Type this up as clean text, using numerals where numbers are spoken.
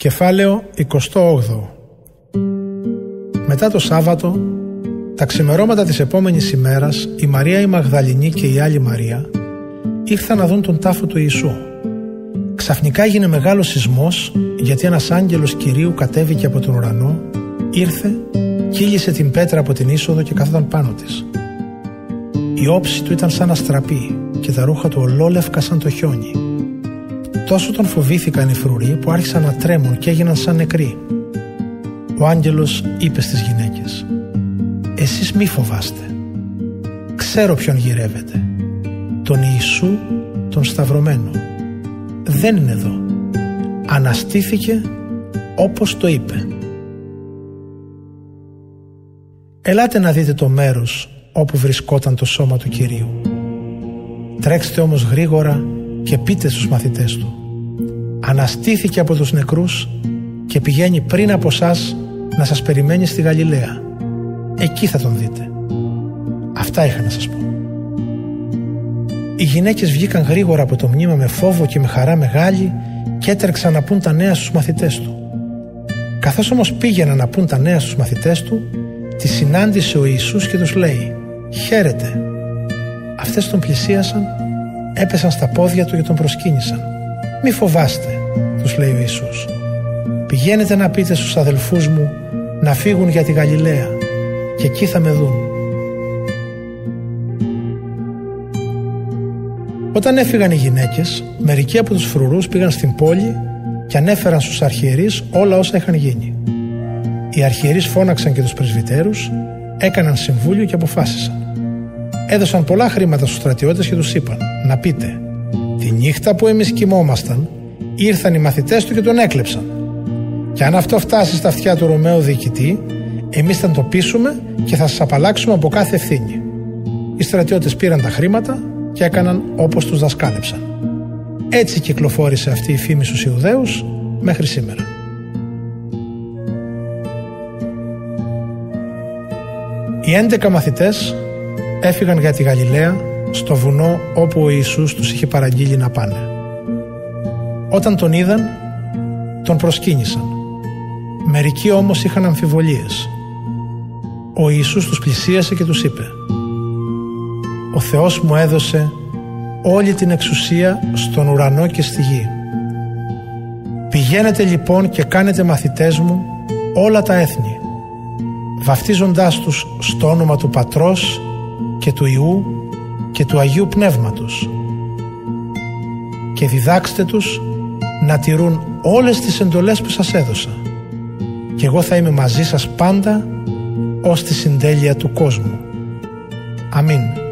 Κεφάλαιο 28. Μετά το Σάββατο, τα ξημερώματα της επόμενης ημέρας, η Μαρία η Μαγδαληνή και η άλλη Μαρία ήρθαν να δουν τον τάφο του Ιησού. Ξαφνικά έγινε μεγάλος σεισμός, γιατί ένας άγγελος Κυρίου κατέβηκε από τον ουρανό, ήρθε, κύλησε την πέτρα από την είσοδο και καθόταν πάνω της. Η όψη του ήταν σαν αστραπή και τα ρούχα του ολόλευκα σαν το χιόνι. Τόσο τον φοβήθηκαν οι φρουροί που άρχισαν να τρέμουν και έγιναν σαν νεκροί. Ο άγγελος είπε στις γυναίκες: «Εσείς μη φοβάστε. Ξέρω ποιον γυρεύετε. Τον Ιησού τον σταυρωμένο. Δεν είναι εδώ. Αναστήθηκε όπως το είπε. Ελάτε να δείτε το μέρος όπου βρισκόταν το σώμα του Κυρίου. Τρέξτε όμως γρήγορα και πείτε στους μαθητές του: αναστήθηκε από τους νεκρούς και πηγαίνει πριν από σας να σας περιμένει στη Γαλιλαία. Εκεί θα τον δείτε». Αυτά είχα να σας πω. Οι γυναίκες βγήκαν γρήγορα από το μνήμα με φόβο και με χαρά μεγάλη και έτρεξαν να πούν τα νέα στους μαθητές του. Καθώς όμως πήγαιναν να πούν τα νέα στους μαθητές του, τη συνάντησε ο Ιησούς και τους λέει: «Χαίρετε». Αυτές τον πλησίασαν, έπεσαν στα πόδια του και τον προσκύνησαν. «Μη φοβάστε», τους λέει ο Ιησούς. «Πηγαίνετε να πείτε στους αδελφούς μου να φύγουν για τη Γαλιλαία και εκεί θα με δουν». Όταν έφυγαν οι γυναίκες, μερικοί από τους φρουρούς πήγαν στην πόλη και ανέφεραν στους αρχιερείς όλα όσα είχαν γίνει. Οι αρχιερείς φώναξαν και τους πρεσβυτέρους, έκαναν συμβούλιο και αποφάσισαν. Έδωσαν πολλά χρήματα στους στρατιώτες και τους είπαν να πείτε: «Τη νύχτα που εμείς κοιμόμασταν, ήρθαν οι μαθητές του και τον έκλεψαν. Και αν αυτό φτάσει στα αυτιά του Ρωμαίου διοικητή, εμείς θα το πείσουμε και θα σας απαλλάξουμε από κάθε ευθύνη». Οι στρατιώτες πήραν τα χρήματα και έκαναν όπως τους δασκάλεψαν. Έτσι κυκλοφόρησε αυτή η φήμη στους Ιουδαίους μέχρι σήμερα. Οι 11 μαθητές έφυγαν για τη Γαλιλαία, στο βουνό όπου ο Ιησούς τους είχε παραγγείλει να πάνε. Όταν τον είδαν, τον προσκύνησαν. Μερικοί όμως είχαν αμφιβολίες. Ο Ιησούς τους πλησίασε και τους είπε: «Ο Θεός μου έδωσε όλη την εξουσία στον ουρανό και στη γη. Πηγαίνετε λοιπόν και κάνετε μαθητές μου όλα τα έθνη, βαφτίζοντάς τους στο όνομα του Πατρός και του Υιού και του Αγίου Πνεύματος, και διδάξτε τους να τηρούν όλες τις εντολές που σας έδωσα, και εγώ θα είμαι μαζί σας πάντα ως τη συντέλεια του κόσμου. Αμήν».